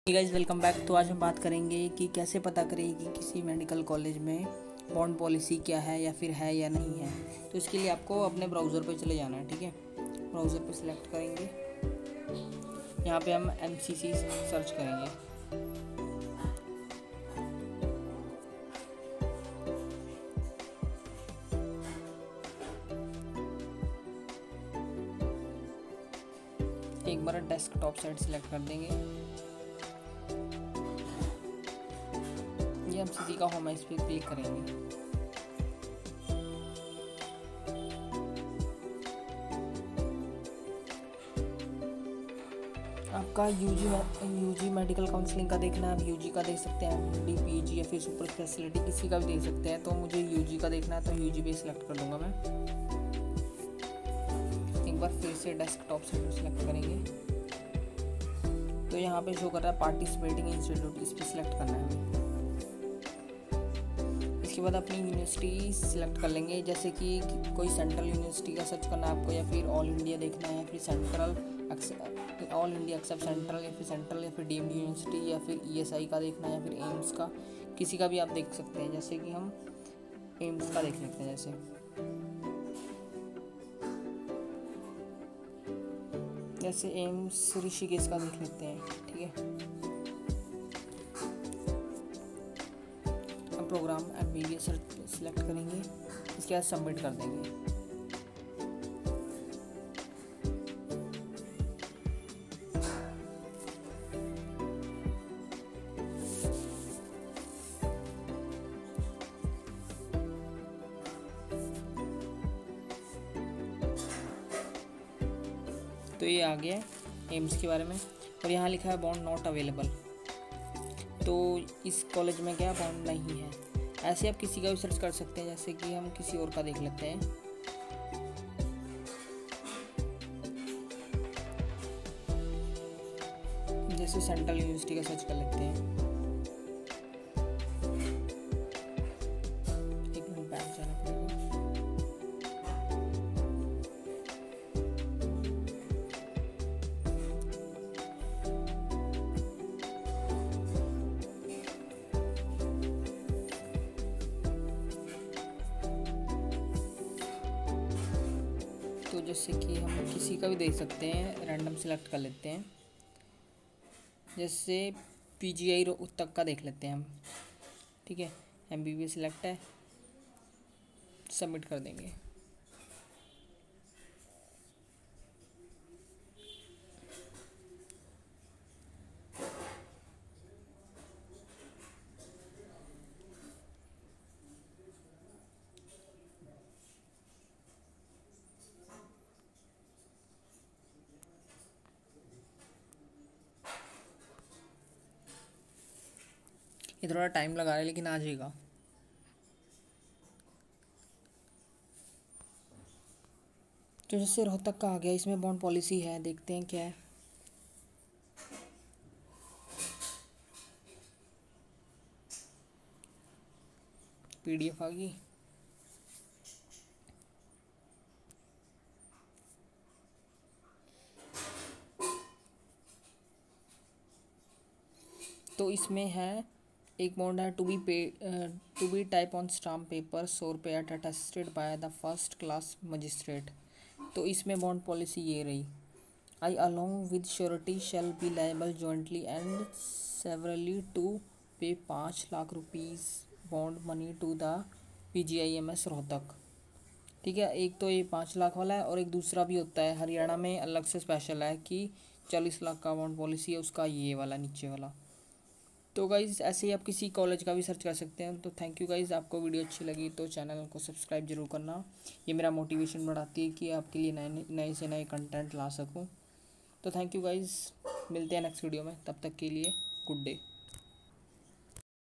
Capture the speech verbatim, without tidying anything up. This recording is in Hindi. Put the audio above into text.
Guys welcome back. तो आज हम बात करेंगे कि कैसे पता करें कि किसी मेडिकल कॉलेज में बॉन्ड पॉलिसी क्या है या फिर है या नहीं है। तो इसके लिए आपको अपने ब्राउज़र पे चले जाना है। ठीक है, ब्राउज़र पे सिलेक्ट करेंगे। यहाँ पे हम एम सी सी सर्च करेंगे। एक बार डेस्कटॉप साइट सिलेक्ट कर देंगे। ये एम सी सी का होम है, इस पर क्लिक करेंगे। आपका यूजी यूजी मेडिकल काउंसलिंग का देखना है, आप यूजी का देख सकते हैं, डी पीजी या फिर सुपर स्पेशलिटी किसी का भी देख सकते हैं। तो मुझे यूजी का देखना है तो यूजी पे सिलेक्ट कर दूंगा मैं। एक बार फिर से डेस्कटॉप से सिलेक्ट करेंगे तो यहाँ पे शो कर रहा है पार्टिसिपेटिंग इंस्टीट्यूट, इस पर सिलेक्ट करना है हमें। इसके बाद अपनी यूनिवर्सिटी सिलेक्ट कर लेंगे, जैसे कि कोई सेंट्रल यूनिवर्सिटी का सर्च करना है आपको, या फिर ऑल इंडिया देखना है, या फिर central all India except central, या फिर सेंट्रल या फिर डीम्ड यूनिवर्सिटी, या फिर ई एस आई का देखना है, या फिर एम्स का, किसी का भी आप देख सकते हैं। जैसे कि हम एम्स का देख लेते हैं। जैसे जैसे एम्स ऋषिकेश का देख लेते हैं। ठीक है, हम program M B B S select करेंगे। इसके बाद सबमिट कर देंगे। तो ये आ गया एम्स के बारे में, और यहाँ लिखा है बॉन्ड नॉट अवेलेबल। तो इस कॉलेज में क्या बॉन्ड नहीं है। ऐसे आप किसी का भी सर्च कर सकते हैं, जैसे कि हम किसी और का देख लेते हैं। जैसे सेंट्रल यूनिवर्सिटी का सर्च कर लेते हैं। एक मिनट बैक जाना पड़ेगा। तो जैसे कि हम किसी का भी देख सकते हैं, रैंडम सिलेक्ट कर लेते हैं। जैसे पी जी आई तक का देख लेते हैं हम। ठीक है, M B B S select है, सबमिट कर देंगे। ये थोड़ा टाइम लगा रहा है लेकिन आ जाएगा। तो जैसे रोहतक का आ गया, इसमें बॉन्ड पॉलिसी है, देखते हैं क्या है। पी डी एफ आ गई। तो इसमें है एक बॉन्ड है to be pay to be type on stamp paper सौ रुपये at attested by the first class magistrate. तो इसमें बॉन्ड पॉलिसी ये रही, I along with surety shall be liable jointly and severally to pay पाँच lakh rupees bond money to the P G I M S Rohtak. ठीक है, एक तो ये पाँच लाख वाला है, और एक दूसरा भी होता है हरियाणा में अलग से स्पेशल है कि चालीस लाख का बॉन्ड पॉलिसी है, उसका ये वाला नीचे वाला। तो गाइज़ ऐसे ही आप किसी कॉलेज का भी सर्च कर सकते हैं। तो थैंक यू गाइज़, आपको वीडियो अच्छी लगी तो चैनल को सब्सक्राइब जरूर करना। ये मेरा मोटिवेशन बढ़ाती है कि आपके लिए नए नए से नए कंटेंट ला सकूं। तो थैंक यू गाइज़, मिलते हैं नेक्स्ट वीडियो में, तब तक के लिए गुड डे।